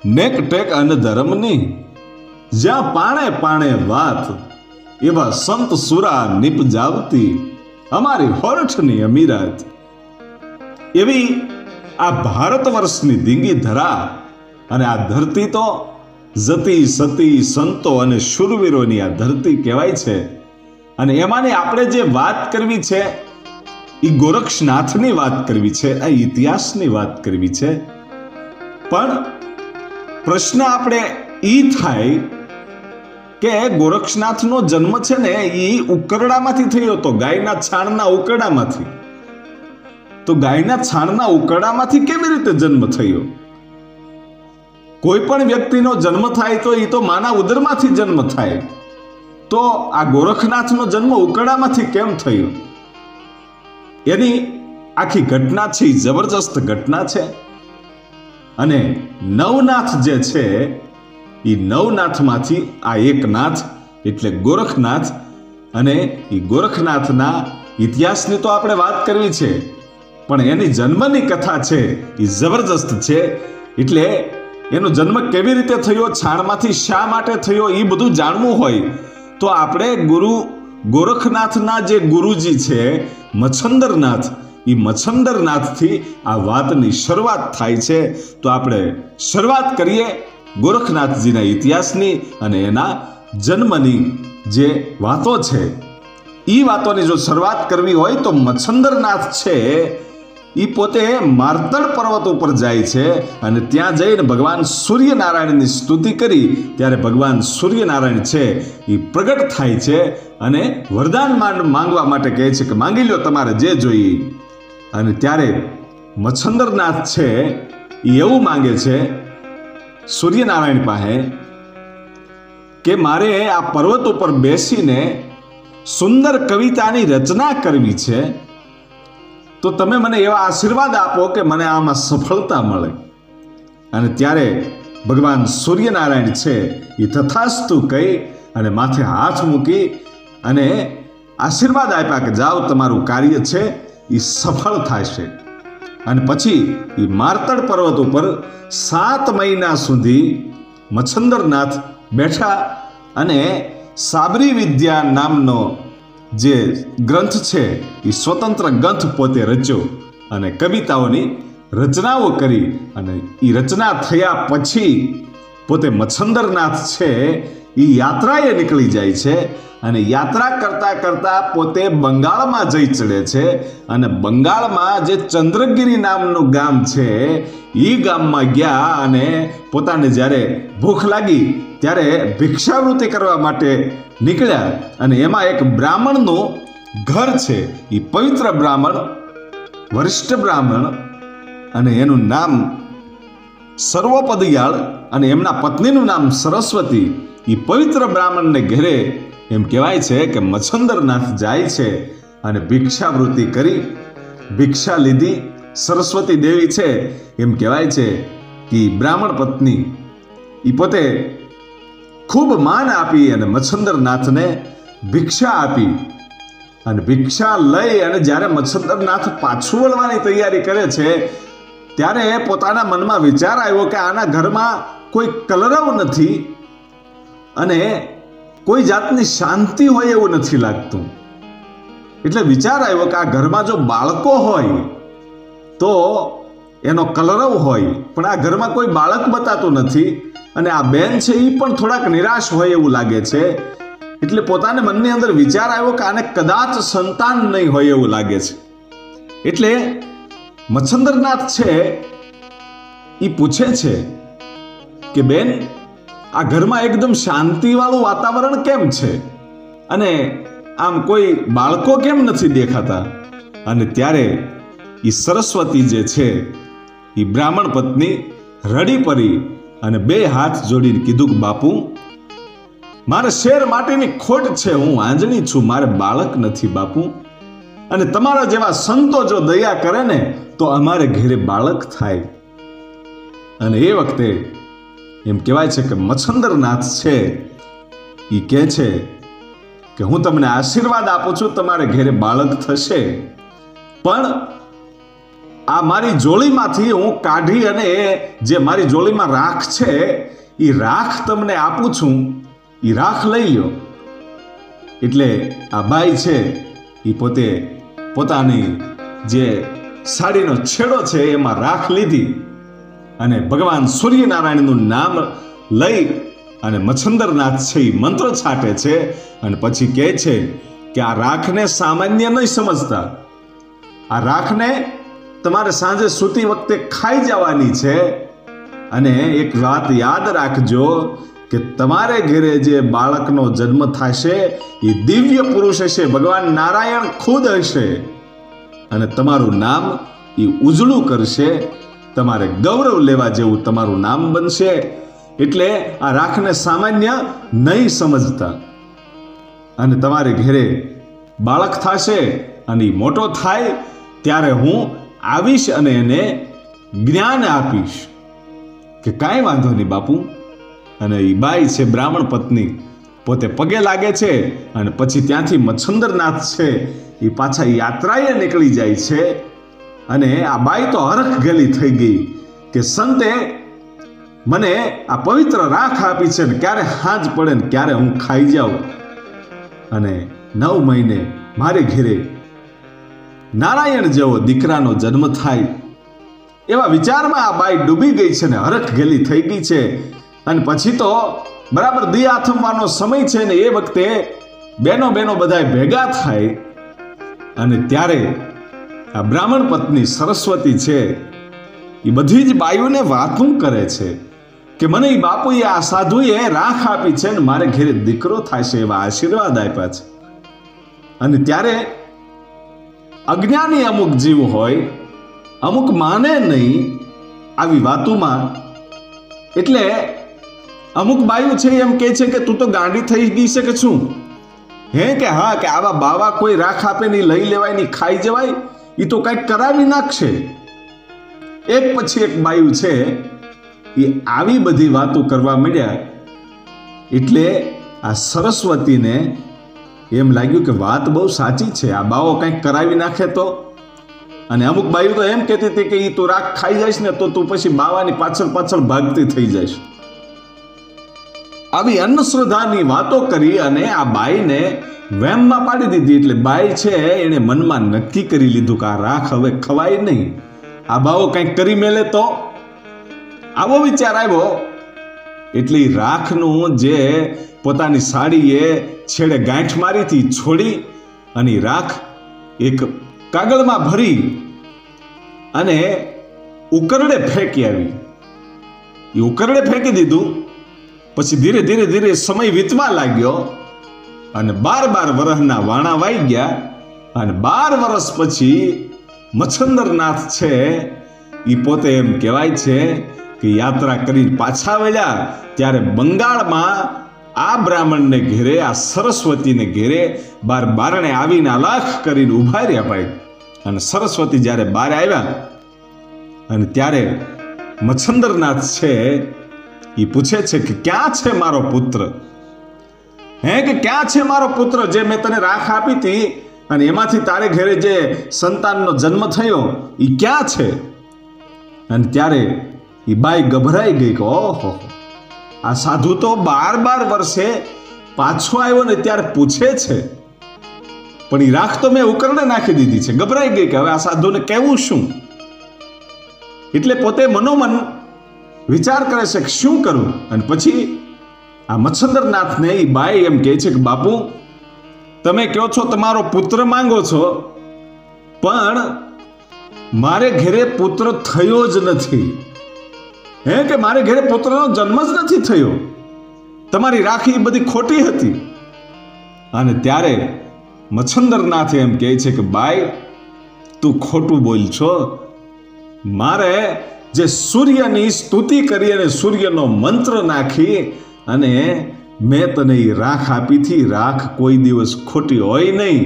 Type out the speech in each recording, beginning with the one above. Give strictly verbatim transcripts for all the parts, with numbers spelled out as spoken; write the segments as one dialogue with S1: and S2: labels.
S1: નેક ટેક અને ધર્મની જ્યાં પાણે પાણે વાત, એવા સંત સુરા નિપજાવતી અમારી હોરઠની અમીરાત. એવી આ ભારત વર્ષની ધીંગી ધરા અને આ ધરતી તો જતી સતી સંતો અને શૂરવીરોની આ ધરતી કહેવાય છે. અને એમાંની આપણે જે વાત કરવી છે એ ગોરક્ષનાથની વાત કરવી છે, આ ઇતિહાસની વાત કરવી છે. પણ પ્રશ્ન આપણે ઈ થાય કે ગોરક્ષનાથનો જન્મ છે ને એ ઉકરડામાંથી થયો હતો, ગાયના છાણના ઉકરડામાંથી. તો ગાયના છાણના ઉકરડામાંથી કેવી રીતે જન્મ થયો? કોઈ પણ વ્યક્તિનો જન્મ થાય તો એ તો માના ઉદરમાંથી જન્મ થાય. તો આ ગોરખનાથનો જન્મ ઉકરડામાંથી કેમ થયો? એની આખી ઘટના છે, જબરજસ્ત ઘટના છે. અને નવનાથ જે છે એ નવનાથમાંથી આ એક નાથ એટલે ગોરખનાથ. અને એ ગોરખનાથના ઇતિહાસની તો આપણે વાત કરવી છે, પણ એની જન્મની કથા છે એ જબરજસ્ત છે. એટલે એનો જન્મ કેવી રીતે થયો, છાણમાંથી શા માટે થયો, એ બધું જાણવું હોય તો આપણે ગુરુ ગોરખનાથના જે ગુરુજી છે મચ્છંદરનાથ, એ મચ્છંદરનાથથી આ વાતની શરૂઆત થાય છે. તો આપણે શરૂઆત કરીએ ગોરખનાથજીના ઇતિહાસની અને એના જન્મની જે વાતો છે એ વાતોની જો શરૂઆત કરવી હોય તો મચ્છંદરનાથ છે એ પોતે માર્તળ પર્વત ઉપર જાય છે અને ત્યાં જઈને ભગવાન સૂર્યનારાયણની સ્તુતિ કરી ત્યારે ભગવાન સૂર્યનારાયણ છે એ પ્રગટ થાય છે અને વરદાન માંગવા માટે કહે છે કે માંગી લો તમારે જે જોઈએ. અને ત્યારે મચ્છંદરનાથ છે એ એવું માંગે છે સૂર્યનારાયણ પાસે કે મારે આ પર્વત ઉપર બેસીને સુંદર કવિતાની રચના કરવી છે, તો તમે મને એવા આશીર્વાદ આપો કે મને આમાં સફળતા મળે. અને ત્યારે ભગવાન સૂર્યનારાયણ છે એ તથાસ્તુ કહી અને માથે હાથ મૂકી અને આશીર્વાદ આપ્યા કે જાઓ તમારું કાર્ય છે એ સફળ થશે. અને પછી એ માર્તળ પર્વત ઉપર સાત મહિના સુધી મચ્છંદરનાથ બેઠા અને સાબરી વિદ્યા નામનો જે ગ્રંથ છે એ સ્વતંત્ર ગ્રંથ પોતે રચ્યો અને કવિતાઓની રચનાઓ કરી. અને એ રચના થયા પછી પોતે મચ્છંદરનાથ છે એ યાત્રાએ નીકળી જાય છે અને યાત્રા કરતા કરતા પોતે બંગાળમાં જઈ ચડે છે. અને બંગાળમાં જે ચંદ્રગીરી નામનું ગામ છે એ ગામમાં ગયા અને પોતાને જ્યારે ભૂખ લાગી ત્યારે ભિક્ષાવૃત્તિ કરવા માટે નીકળ્યા. અને એમાં એક બ્રાહ્મણનું ઘર છે, એ પવિત્ર બ્રાહ્મણ, વરિષ્ઠ બ્રાહ્મણ, અને એનું નામ સર્વપદયાળ અને એમના પત્નીનું નામ સરસ્વતી. એ પવિત્ર બ્રાહ્મણને ઘેરે એમ કહેવાય છે કે મચ્છંદરનાથ જાય છે અને ભિક્ષાવૃત્તિ કરી, ભિક્ષા લીધી. સરસ્વતી દેવી છે એમ કહેવાય છે કે બ્રાહ્મણ પત્ની એ પોતે ખૂબ માન આપી અને મચ્છંદરનાથને ભિક્ષા આપી. અને ભિક્ષા લઈ અને જ્યારે મચ્છંદરનાથ પાછું વળવાની તૈયારી કરે છે ત્યારે પોતાના મનમાં વિચાર આવ્યો કે આના ઘરમાં કોઈ કલરવ નથી અને કોઈ જાતની શાંતિ હોય એવું નથી લાગતું. એટલે વિચાર આવ્યો કે આ ઘરમાં જો બાળકો હોય તો એનો કલરવ હોય, પણ આ ઘરમાં કોઈ બાળક બતાતું નથી અને આ બેન છે એ પણ થોડાક નિરાશ હોય એવું લાગે છે. એટલે પોતાને મનની અંદર વિચાર આવ્યો કે આને કદાચ સંતાન નહીં હોય એવું લાગે છે. એટલે મચ્છંદરનાથ છે એ પૂછે છે કે બેન, આ ઘરમાં એકદમ શાંતિવાળું વાતાવરણ કેમ છે અને આમ કોઈ બાળકો કેમ નથી દેખાતા? અને ત્યારે એ સરસ્વતી જે છે એ બ્રાહ્મણ પત્ની રડી પડી અને બે હાથ જોડીને કીધું કે બાપુ, મારે શેર માટેની ખોટ છે, હું આંજણી છું, મારે બાળક નથી બાપુ. અને તમારા જેવા સંતો જો દયા કરે ને તો અમારે ઘેરે બાળક થાય. અને એ વખતે એમ કહેવાય છે કે મચ્છંદરનાથ છે એ કહે છે કે હું તમને આશીર્વાદ આપું છું, તમારે ઘેરે બાળક થશે, પણ આ મારી જોડીમાંથી હું કાઢી અને જે મારી જોડીમાં રાખ છે એ રાખ તમને આપું છું, એ રાખ લઈ લ્યો. એટલે આ બાઈ છે એ પોતે પોતાની જે સાડીનો છેડો છે એમાં રાખ લીધી અને ભગવાન સૂર્યનારાયણનું નામ લઈ અને મચ્છંદરનાથ છે એ મંત્ર છાંટે છે અને પછી કહે છે કે આ રાખને સામાન્ય નહીં સમજતા, આ રાખને તમારે સાંજે સૂતી વખતે ખાઈ જવાની છે. અને એક વાત યાદ રાખજો કે તમારે ઘરે જે બાળકનો જન્મ થશે એ દિવ્ય પુરુષ હશે, ભગવાન નારાયણ ખુદ હશે અને તમારું નામ એ ઉજળું કરશે, તમારે ગૌરવ લેવા જેવું તમારું નામ બનશે. એટલે આ રાખને સામાન્ય નહીં સમજતા અને તમારે ઘરે બાળક થશે અને મોટો થાય ત્યારે હું આવીશ અને એને જ્ઞાન આપીશ. કે કાંઈ વાંધો નહીં બાપુ. અને એ બાઈ છે બ્રાહ્મણ પત્ની, પોતે પગે લાગે છે અને પછી ત્યાંથી મચ્છંદરનાથ છે એ પાછા યાત્રાએ નીકળી જાય છે. અને આ બાઈ તો હરખ ગેલી થઈ ગઈ કે સંતે મને આ પવિત્ર રાખ આપી છે ને ક્યારે હાંજ પડે ને ક્યારે હું ખાઈ જાઉં અને નવ મહિને મારે ઘેરે નારાયણ જેવો દીકરાનો જન્મ થાય, એવા વિચારમાં આ બાઈ ડૂબી ગઈ છે ને હરખ ગેલી થઈ ગઈ છે. અને પછી તો બરાબર દી આથમવાનો સમય છે ને એ વખતે બેનો બેનો બધા ભેગા થાય અને ત્યારે આ બ્રાહ્મણ પત્ની સરસ્વતી છે એ બધી જ બાઈઓને વાતું કરે છે કે મને એ બાપુએ આ સાધુએ રાખ આપી છે ને મારે ઘેરે દીકરો થાય છે એવા આશીર્વાદ આપ્યા છે. અને ત્યારે અજ્ઞાની અમુક જીવ હોય, અમુક માને નહીં આવી વાતોમાં. એટલે અમુક બાયું છે એમ કહે છે કે તું તો ગાંડી થઈ ગઈ છે કે શું? હે કે હા, કે આવા બાવા કોઈ રાખ આપે નહીં, લઈ લેવાય નહીં, ખાઈ જવાય, એ તો કંઈક કરાવી નાખશે. એક પછી એક બાયું છે એ આવી બધી વાતો કરવા માંડ્યા. એટલે આ સરસ્વતીને એમ લાગ્યું કે વાત બહુ સાચી છે, આ બાવો કંઈક કરાવી નાખે તો. અને અમુક બાયું તો એમ કહેતી હતી કે એ તું રાખ ખાઈ જઈશ ને તો તું પછી બાવાની પાછળ પાછળ ભાગતી થઈ જઈશ. આવી અંધશ્રદ્ધાની વાતો કરી અને આ બાઈને વેમમાં પાડી દીધી. એટલે બાઈ છે એણે મનમાં નક્કી કરી લીધું કે આ રાખ હવે ખવાય નહીં, આ બાવો કંઈક કરી મેલે તો. આવો વિચાર આવ્યો. એટલે રાખનું જે પોતાની સાડીએ છેડે ગાંઠ મારી હતી છોડી અને રાખ એક કાગળમાં ભરી અને ઉકરડે ફેંકી આવી. એ ઉકરડે ફેંકી દીધું. પછી ધીરે ધીરે ધીરે સમય વીતવા લાગ્યો અને બાર બાર વર્ષના વાણા વાઈ ગયા. અને બાર વર્ષ પછી મચ્છંદરનાથ છે એ પોતે એમ કહેવાય છે કે યાત્રા કરી પાછા વળ્યા ત્યારે બંગાળમાં આ બ્રાહ્મણને ઘેરે, આ સરસ્વતીને ઘેરે બાર બારણે આવીને આલાખ કરીને ઉભા રહ્યા ભાઈ. અને સરસ્વતી જ્યારે બહાર આવ્યા અને ત્યારે મચ્છંદરનાથ છે એ પૂછે છે કે ક્યાં છે મારો પુત્ર? હે કે ક્યાં છે મારો પુત્ર જે મેં તને રાખ આપી હતી અને એમાંથી તારે ઘરે જે સંતાનનો જન્મ થયો એ ક્યાં છે? અને ત્યારે એ બાઈ ગભરાઈ ગઈ કે ઓહો, આ સાધુ તો બાર બાર વર્ષે પાછો આવ્યો ને ત્યારે પૂછે છે, પણ એ રાખ તો મેં ઉકરડે નાખી દીધી છે. ગભરાઈ ગઈ કે હવે આ સાધુને કહેવું શું? એટલે પોતે મનોમન વિચાર કરે છે કે શું કરું. અને પછી આ મચ્છંદરનાથને એ બાઈ એમ કહે છે કે બાપુ, તમે કહો છો તમારો પુત્ર માંગો છો, પણ મારે ઘરે પુત્ર થયો જ નથી. હે કે મારે ઘરે પુત્રનો જન્મ જ નથી થયો, તમારી રાખી બધી ખોટી હતી. અને ત્યારે મચ્છંદરનાથ એમ કહે છે કે બાઈ, તું ખોટું બોલ છો. મારે જે સૂર્યની સ્તુતિ કરી અને સૂર્યનો મંત્ર નાખી અને મેં તને એ રાખ આપી હતી, રાખ કોઈ દિવસ ખોટી હોય નહીં.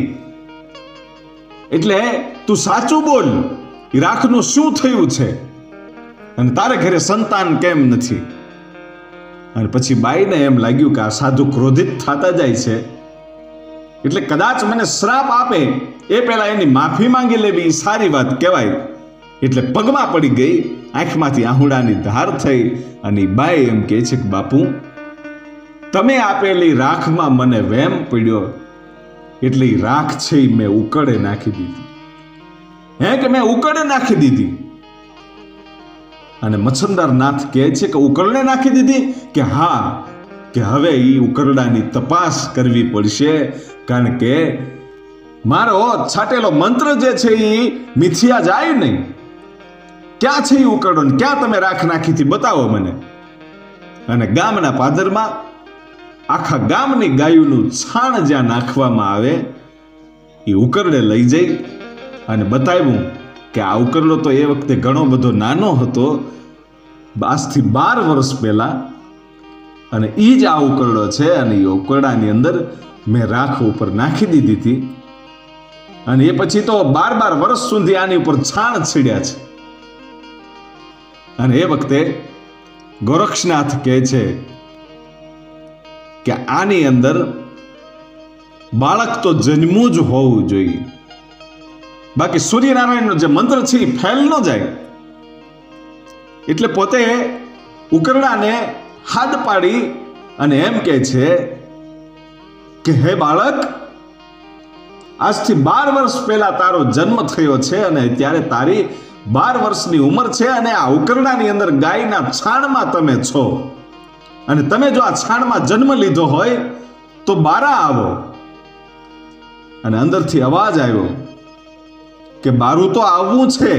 S1: એટલે તું સાચું બોલ, એ રાખનું શું થયું છે અને તારે ઘરે સંતાન કેમ નથી? અને પછી બાઈને એમ લાગ્યું કે આ સાધુ ક્રોધિત થતા જાય છે, એટલે કદાચ મને શ્રાપ આપે એ પહેલા એની માફી માંગી લેવી સારી વાત કહેવાય. એટલે પગમાં પડી ગઈ, આંખમાંથી આહુડાની ધાર થઈ અને બાઈ એમ કહે છે કે બાપુ, તમે આપેલી રાખમાં મને વેમ પડ્યો એટલે ઈ રાખ છે ઈ મેં ઉકળે નાખી દીધી. હે કે મેં ઉકળે નાખી દીધી. અને મચ્છંદર નાથ કહે છે કે ઉકળને નાખી દીધી? કે હા, કે હવે ઈ ઉકરડાની તપાસ કરવી પડશે, કારણ કે મારો છાટેલો મંત્ર જે છે ઈ મિથ્યા જાય નહીં. ક્યાં છે ઈ ઉકરડો ને ક્યાં તમે રાખ નાખી હતી બતાવો મને. અને ગામના પાદરમાં આખા ગામની ગાયોનું છાણ જ્યાં નાખવામાં આવે એ ઉકરડે લઈ જઈ અને બતાવ્યું કે આ ઉકરડો તો એ વખતે ઘણો બધો નાનો હતો, આજથી બાર વર્ષ પહેલા, અને એ જ આ ઉકરડો છે અને એ ઉકરડાની અંદર મેં રાખ ઉપર નાખી દીધી હતી અને એ પછી તો બાર બાર વર્ષ સુધી આની ઉપર છાણ છીડ્યા છે. અને એ વખતે ગોરક્ષનાથ કહે છે કે આની અંદર બાળક તો જન્મવું જ હોવું જોઈએ, બાકી સૂર્યનારાયણનો જે મંત્ર છે એ ફેલ ન જાય. એટલે પોતે ઉકરડાને હાથ પાડી અને એમ કહે છે કે હે બાળક, આજથી બાર વર્ષ પહેલા તારો જન્મ થયો છે અને ત્યારે તારી બાર વર્ષની ઉંમર છે અને આ ઉકરડાની અંદર ગાયના છાણમાં તમે છો અને તમે જો આ છાણમાં જન્મ લીધો હોય તો બારા આવો. અને અંદરથી અવાજ આવ્યો કે બારું તો આવવું છે,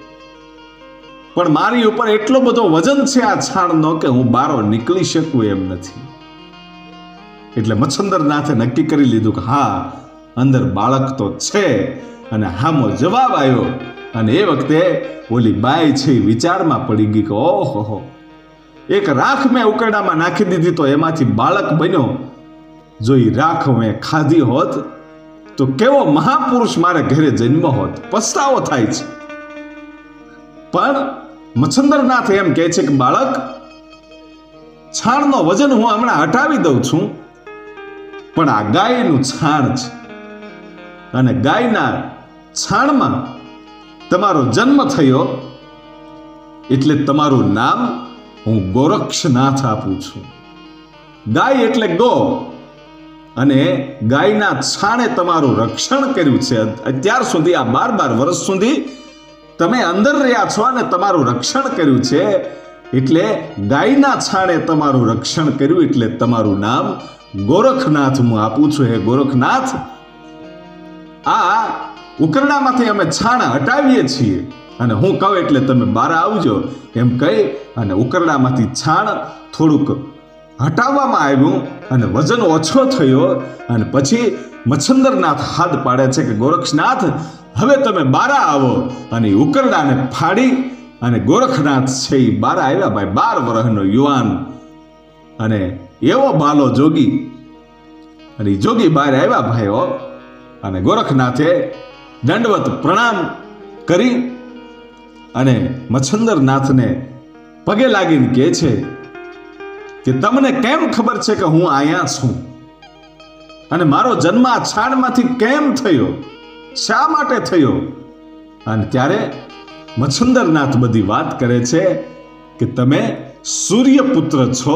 S1: પણ મારી ઉપર એટલો બધો વજન છે આ છાણનો કે હું બારો નીકળી શકું એમ નથી. એટલે મચ્છંદરનાથે નક્કી કરી લીધું કે હા, અંદર બાળક તો છે. અને હામો જવાબ આવ્યો. અને એ વખતે ઓલી બાઈ છે વિચારમાં પડી ગઈ કે ઓહો, એક રાખ મેં ઉકરડામાં નાખી દીધી તો એમાંથી બાળક બન્યો. જો એ રાખ મેં ખાધી હોત તો કેવો મહાપુરુષ મારે ઘરે જન્મ હોત. પસ્તાવો થાય છે. પણ મચ્છંદરનાથ એમ કહે છે કે બાળક, છાણનો વજન હું હમણાં હટાવી દઉં છું, પણ આ ગાયનું છાણ છે અને ગાયના છાણમાં તમારો જન્મ થયો એટલે તમારું નામ હું ગોરક્ષનાથ આપું છું. ગાય એટલે ગો, અને ગાયના છાણે તમારું રક્ષણ કર્યું છે. અત્યાર સુધી આ બાર બાર વર્ષ સુધી તમે અંદર રહ્યા છો અને તમારું રક્ષણ કર્યું છે, એટલે ગાયના છાણે તમારું રક્ષણ કર્યું એટલે તમારું નામ ગોરખનાથ હું આપું છું. હે ગોરખનાથ, આ ઉકરડામાંથી અમે છાણ હટાવીએ છીએ અને હું કહું એટલે તમે બહાર આવજો એમ કહી અને ઉકરડામાંથી છાણ થોડુંક હટાવવામાં આવ્યું અને વજન ઓછો થયો. અને પછી મચ્છંદરનાથ હાથ પાડે છે કે ગોરક્ષનાથ, હવે તમે બારા આવો. અને ઉકરડાને ફાડી અને ગોરખનાથ છે એ બારા આવ્યા. ભાઈ બાર વર્ષનો યુવાન અને એવો બાલો જોગી, અને જોગી બહાર આવ્યા ભાઈઓ. અને ગોરખનાથે દંડવત પ્રણામ કરી અને મચ્છંદરનાથને પગે લાગીને કહે છે કે તમને કેમ ખબર છે કે હું અહીંયા છું અને મારો જન્મ આ છાણમાંથી કેમ થયો, શા માટે થયો? અને ત્યારે મચ્છંદરનાથ બધી વાત કરે છે કે તમે સૂર્યપુત્ર છો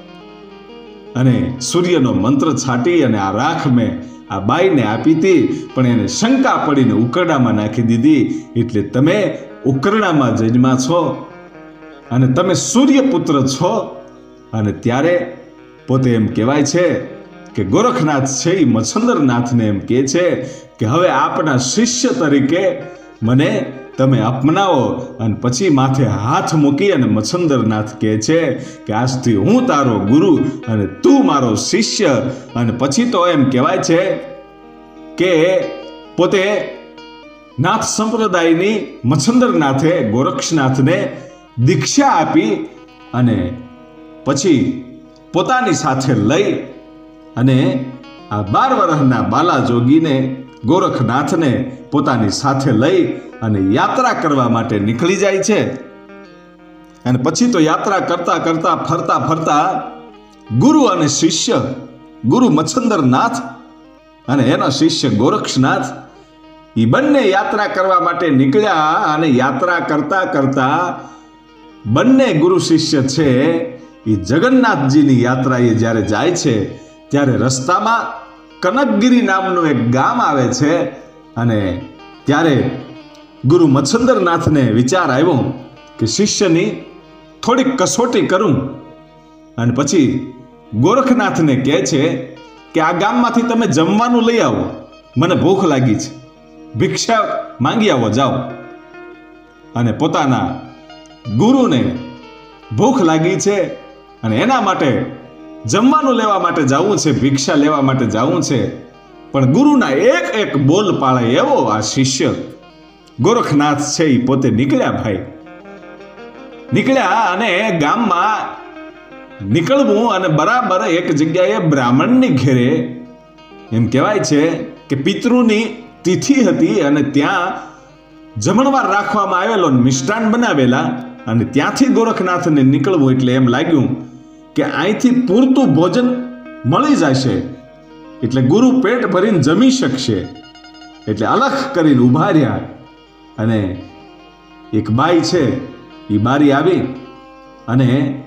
S1: અને સૂર્યનો મંત્ર છાટી અને આ રાખ મેં આ બાઈને આપી હતી, પણ એને શંકા પડીને ઉકરડામાં નાખી દીધી, એટલે તમે ઉકરડામાં જન્મા છો અને તમે સૂર્યપુત્ર છો. અને ત્યારે પોતે એમ કહેવાય છે કે ગોરખનાથ છે એ મચ્છંદરનાથને એમ કહે છે કે હવે આપના શિષ્ય તરીકે મને તમે અપનાવો. અને પછી માથે હાથ મૂકી અને મચ્છંદરનાથ કહે છે કે આજથી હું તારો ગુરુ અને તું મારો શિષ્ય. અને પછી તો એમ કહેવાય છે કે પોતે નાથ સંપ્રદાયની મચ્છંદરનાથે ગોરક્ષનાથને દીક્ષા આપી અને પછી પોતાની સાથે લઈ અને આ બાર વર્ષના બાલા જોગીને ગોરખનાથને પોતાની સાથે લઈ અને યાત્રા કરવા માટે નીકળી જાય છે. અને પછી તો યાત્રા કરતા કરતા ફરતા ફરતા ગુરુ અને શિષ્ય, ગુરુ મચ્છંદરનાથ અને એના શિષ્ય ગોરક્ષનાથ એ બંને યાત્રા કરવા માટે નીકળ્યા અને યાત્રા કરતા કરતા બંને ગુરુ શિષ્ય છે એ જગન્નાથજીની યાત્રા એ જ્યારે જાય છે ત્યારે રસ્તામાં કનકગીરી નામનું એક ગામ આવે છે અને ત્યારે ગુરુ મચ્છંદરનાથને વિચાર આવ્યો કે શિષ્યની થોડીક કસોટી કરું અને પછી ગોરખનાથને કહે છે કે આ ગામમાંથી તમે જમવાનું લઈ આવો, મને ભૂખ લાગી છે, ભિક્ષા માંગી આવો જાઓ. અને પોતાના ગુરુને ભૂખ લાગી છે અને એના માટે જમવાનું લેવા માટે જવું છે, ભિક્ષા લેવા માટે જવું છે. પણ ગુરુના એક એક બોલ પાળે એવો આ શિષ્ય ગોરખનાથ છે એ પોતે નીકળ્યા. ભાઈ નીકળ્યા અને ગામમાં નીકળવું અને બરાબર એક જગ્યાએ બ્રાહ્મણની ઘેરે, એમ કહેવાય છે કે પિતૃની તિથિ હતી અને ત્યાં જમણવાર રાખવામાં આવેલો, મિષ્ટાન બનાવેલા. અને ત્યાંથી ગોરખનાથને નીકળવું એટલે એમ લાગ્યું કે અહીંથી પૂરતું ભોજન મળી જશે એટલે ગુરુ પેટ ભરીને જમી શકશે. એટલે અલખ કરીને ઊભા રહ્યા અને એક બાઈ છે એ બારી આવી અને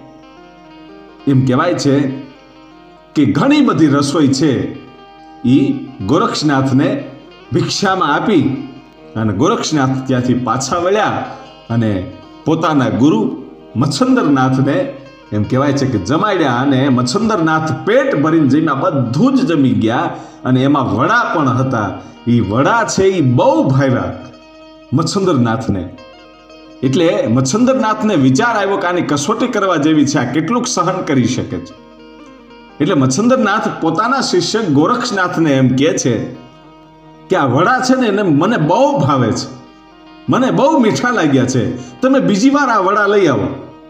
S1: એમ કહેવાય છે કે ઘણી બધી રસોઈ છે એ ગોરખનાથને ભિક્ષામાં આપી અને ગોરખનાથ ત્યાંથી પાછા વળ્યા અને પોતાના ગુરુ મચ્છંદરનાથને એમ કહેવાય છે કે જમાડ્યા. અને મચ્છંદરનાથ પેટ ભરીને જમ્યા, બધું જ જમી ગયા અને એમાં વડા પણ હતા. એ વડા છે એ બહુ ભાવ્યા મચ્છંદરનાથને. એટલે મચ્છંદરનાથને વિચાર આવ્યો કે આની કસોટી કરવા જેવી છે, આ કેટલુંક સહન કરી શકે છે. એટલે મચ્છંદરનાથ પોતાના શિષ્ય ગોરખનાથને એમ કહે છે કે આ વડા છે ને એને મને બહુ ભાવે છે, મને બહુ મીઠા લાગ્યા છે, તમે બીજી વાર આ વડા લઈ આવો.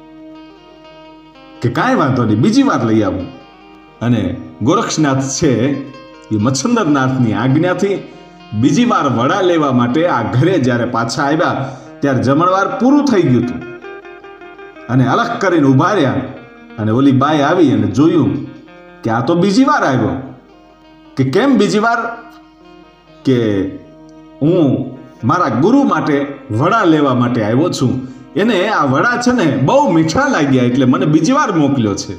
S1: કે કાંઈ વાંધો નહીં, બીજી વાર લઈ આવું. અને ગોરખનાથ છે એ મચ્છંદરનાથની આજ્ઞાથી બીજી વાર વડા લેવા માટે આ ઘરે જ્યારે પાછા આવ્યા ત્યારે જમણવાર પૂરું થઈ ગયું હતું અને અલગ કરીને ઊભા રહ્યા. અને ઓલી બાઈ આવી અને જોયું કે આ તો બીજી વાર આવ્યો. કે કેમ બીજી વાર? કે હું મારા ગુરુ માટે વડા લેવા માટે આવ્યો છું, એને આ વડા છે ને બહુ મીઠા લાગ્યા એટલે મને બીજી વાર મોકલ્યો છે.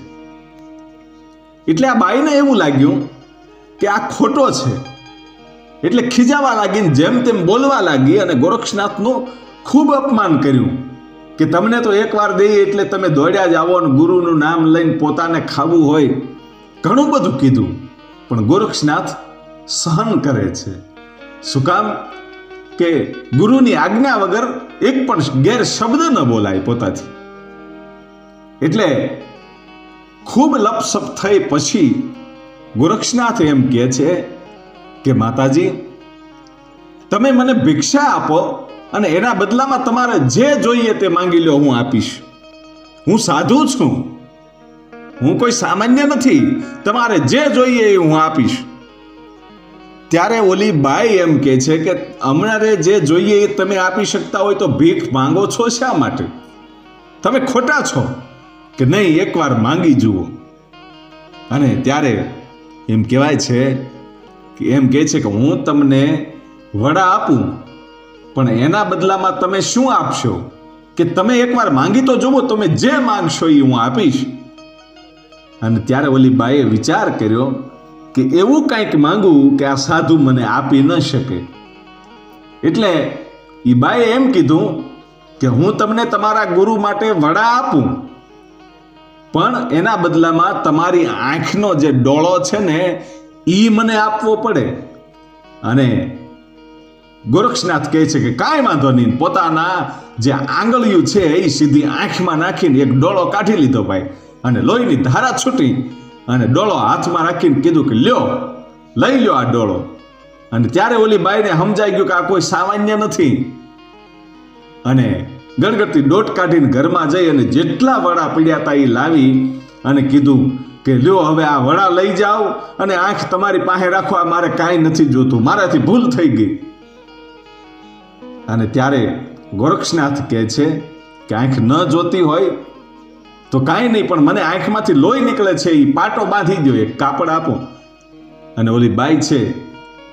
S1: એટલે આ બાઈને એવું લાગ્યું કે આ ખોટો છે એટલે ખીજાવા લાગીને જેમ તેમ બોલવા લાગી અને ગોરખનાથનું ખૂબ અપમાન કર્યું કે તમને તો એકવાર દઈએ એટલે તમે દોડ્યા જ આવો અને ગુરુનું નામ લઈને પોતાને ખાવું હોય, ઘણું બધું કીધું. પણ ગોરખનાથ સહન કરે છે. શું કામ? કે ગુરુની આજ્ઞા વગર એક પણ ગેર શબ્દ ન બોલાય પોતાથી. એટલે ખૂબ લપસપ થઈ પછી ગોરખનાથ એમ કહે છે કે માતાજી તમે મને ભિક્ષા આપો અને એના બદલામાં તમારે જે જોઈએ તે માંગી લો, હું આપીશ. હું સાધુ છું, હું કોઈ સામાન્ય નથી, તમારે જે જોઈએ એ હું આપીશ. ત્યારે ઓલી બાઈ એમ કહે છે કે અમારે જે જોઈએ એ તમે આપી શકતા હોય તો ભીખ માંગો છો શા માટે? તમે ખોટા છો. કે નહીં, એકવાર માંગી જુઓ. અને ત્યારે એમ કહેવાય છે કે એમ કહે છે કે હું તમને વડા આપું પણ એના બદલામાં તમે શું આપશો? કે તમે એકવાર માંગી તો જુઓ, તમે જે માંગશો એ હું આપીશ. અને ત્યારે ઓલી બાઈએ વિચાર કર્યો કે એવું કંઈક માંગવું કે આ સાધુ મને આપી ન શકે. એટલે એ બાઈએ એમ કીધું કે હું તમને તમારા ગુરુ માટે વડા આપું પણ એના બદલામાં તમારી આંખનો જે ડોળો છે ને એ મને આપવો પડે. અને ગોરખનાથ કહે છે કે કાંઈ વાંધો નહીં. પોતાના જે આંગળીયું છે એ સીધી આંખમાં નાખીને એક ડોળો કાઢી લીધો ભાઈ અને લોહીની ધારા છૂટી અને ડોળો હાથમાં રાખીને કીધું કે લ્યો, લઈ લ્યો આ ડોળો. અને ત્યારે ઓલી બાઈને સમજાઈ ગયું કે આ કોઈ સામાન્ય નથી. અને ગણગણતી દોટ કાઢીને ઘરમાં જઈ અને જેટલા વડા પડ્યા હતા એ લાવી અને કીધું કે લ્યો હવે આ વડા લઈ જાઓ અને આંખ તમારી પાસે રાખો, મારે કાંઈ નથી જોતું, મારાથી ભૂલ થઈ ગઈ. અને ત્યારે ગોરખનાથ કહે છે કે આંખ ન જોતી હોય તો કાંઈ નહીં, પણ મને આંખમાંથી લોહી નીકળે છે, એ પાટો બાંધી દો, એક કાપડ આપો. અને ઓલી બાઈ છે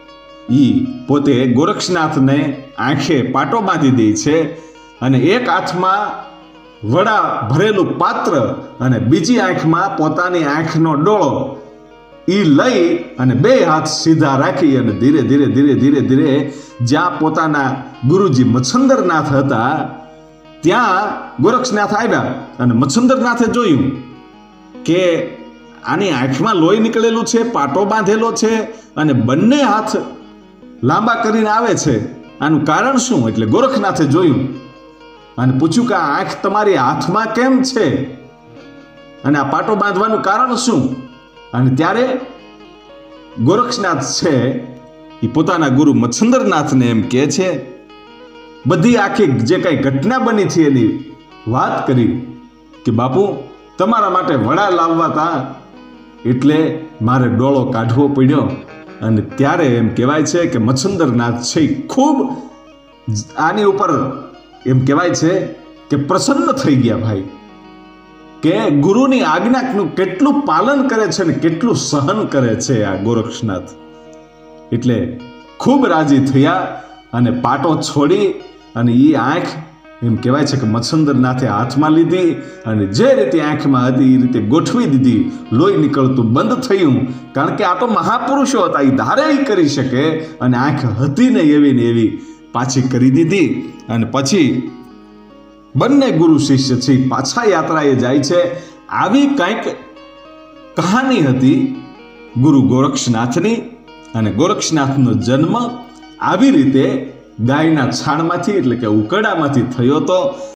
S1: ઈ પોતે ગોરક્ષનાથને આંખે પાટો બાંધી દે છે અને એક હાથમાં વડા ભરેલું પાત્ર અને બીજી આંખમાં પોતાની આંખનો ડોળો ઈ લઈ અને બે હાથ સીધા રાખી અને ધીરે ધીરે ધીરે ધીરે ધીરે જ્યાં પોતાના ગુરુજી મચ્છંદરનાથ હતા ત્યાં ગોરક્ષનાથ આવ્યા અને મચ્છંદરનાથે જોયું કે આની આંખમાં લોહી નીકળેલું છે, પાટો બાંધેલો છે અને બંને હાથ લાંબા કરીને આવે છે. આનું કારણ શું? એટલે ગોરખનાથે જોયું અને પૂછ્યું કે આ આંખ તમારી હાથમાં કેમ છે અને આ પાટો બાંધવાનું કારણ શું? અને ત્યારે ગોરક્ષનાથ છે એ પોતાના ગુરુ મચ્છંદરનાથને એમ કહે છે, બધી આખી જે કઈ ઘટના બની છે એની વાત કરી કે બાપુ તમારા માટે વડા લાવવા હતા એટલે મારે ડોળો કાઢવો પડ્યો. અને ત્યારે એમ કહેવાય છે કે મચ્છંદરનાથ છે ખૂબ આની ઉપર એમ કહેવાય છે કે પ્રસન્ન થઈ ગયા ભાઈ, કે ગુરુની આજ્ઞાનું કેટલું પાલન કરે છે ને કેટલું સહન કરે છે આ ગોરક્ષનાથ. એટલે ખૂબ રાજી થયા અને પાટો છોડી અને એ આંખ એમ કહેવાય છે કે મચ્છંદરનાથે હાથમાં લીધી અને જે રીતે આંખમાં હતી એ રીતે ગોઠવી દીધી. લોહી નીકળતું બંધ થયું, કારણ કે આ તો મહાપુરુષો હતા, એ ધારે કરી શકે અને આંખ હતી ને એવી ને એવી પાછી કરી દીધી. અને પછી બંને ગુરુ શિષ્ય છે પાછા યાત્રાએ જાય છે. આવી કંઈક કહાની હતી ગુરુ ગોરક્ષનાથની. અને ગોરક્ષનાથનો જન્મ આવી રીતે ગાયના છાણમાંથી એટલે કે ઉકરડામાંથી થયો હતો.